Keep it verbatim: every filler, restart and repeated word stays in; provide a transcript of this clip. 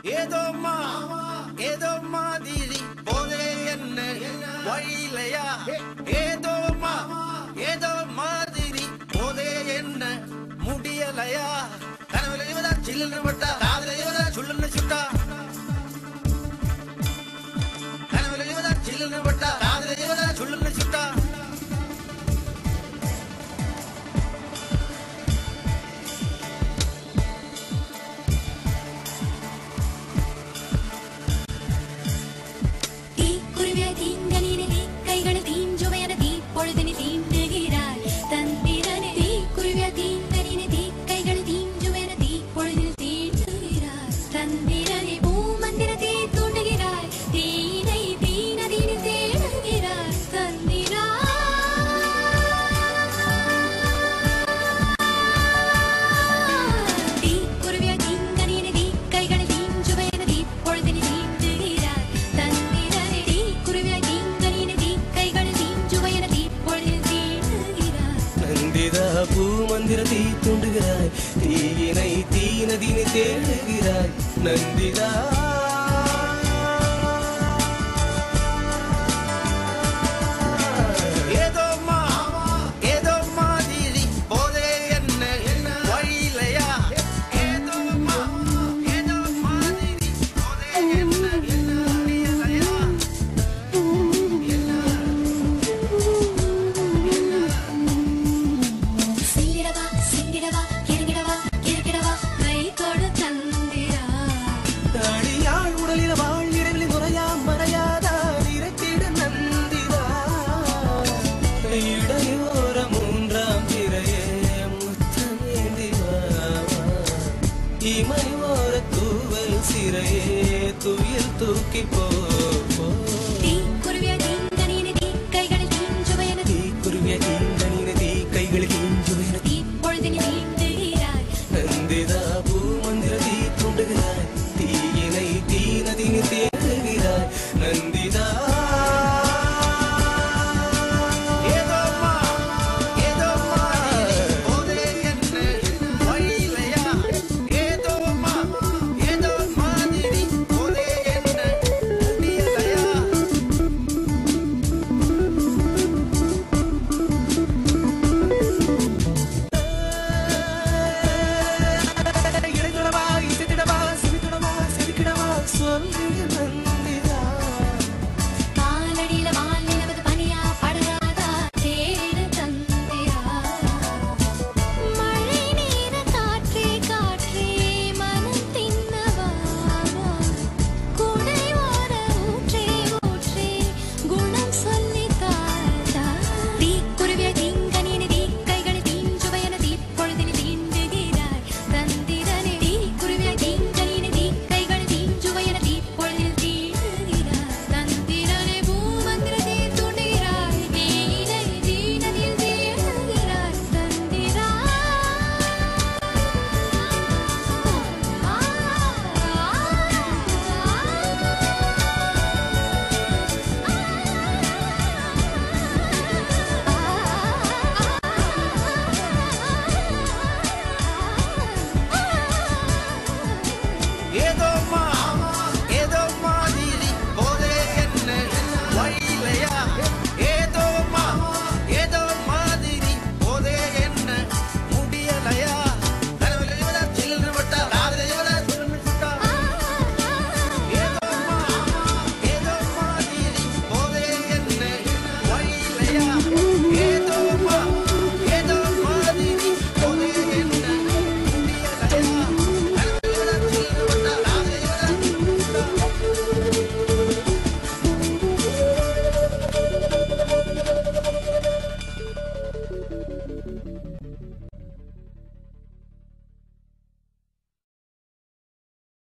ஏதோமா ஏதோ மாதிரி போதே என்ன வழியிலையா ஏதோமா ஏதோ மாதிரி போதே என்ன முடியலையா கனவுல இவதா சில்லுன்னு பட்டா காதல இவதா சுள்ளுன்னு சுட்டா கனவுல இவதா சில்லுன்னு பட்டா காதல இவதா சுள்ளுன்னு சுட்டா பூமந்திரத்தை தூண்டுகிறாய் தீயினை தீனதினை தேடுகிறாய் நந்திதா துயில் தூக்கி போ தீ குருவிய தீங்கனினே தீ கைகளில் தீஞ்சுவையன தீ குருவிய தீங்கனினே தீ கைகளில் தீஞ்சுவையன தீ பொழுதினில் நீந்துகிறாய் நந்திதா